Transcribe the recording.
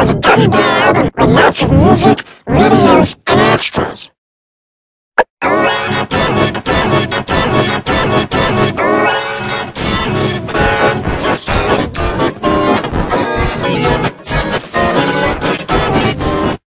the Gummy album with lots of music, videos,